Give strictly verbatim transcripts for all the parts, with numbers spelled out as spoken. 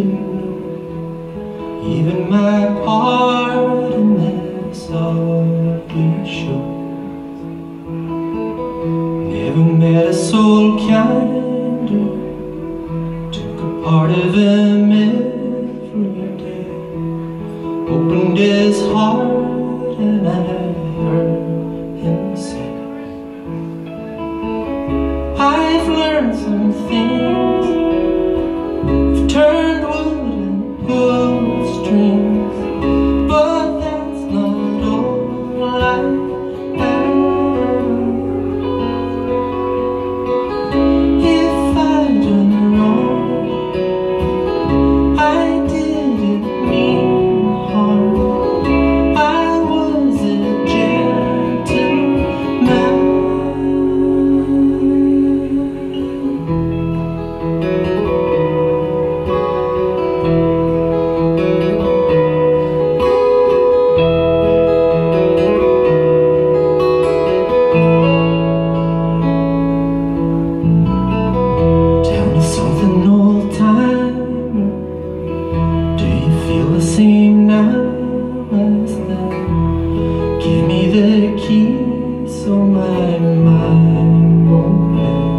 even my part in this ugly show. Never met a soul kinder, took a part of him every day. Opened his heart and I heard him say, I've learned some things, I've turned wood and pulled strings, but that's not all I have. If I've done wrong, I didn't mean harm. I was a gentleman. The same now as then. Give me the key so my mind won't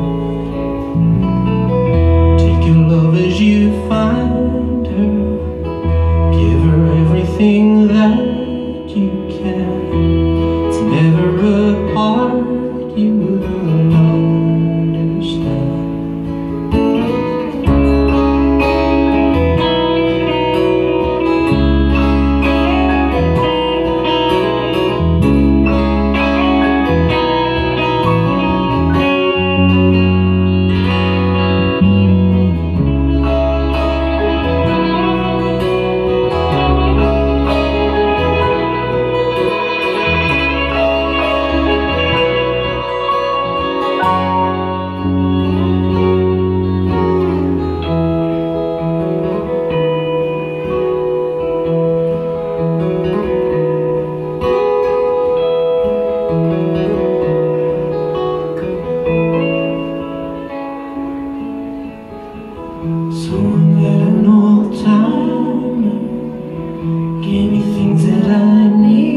bend. Take your love as you find her, give her everything that you can. It's never a part you will understand. So I met an old timer, gave me things that I need.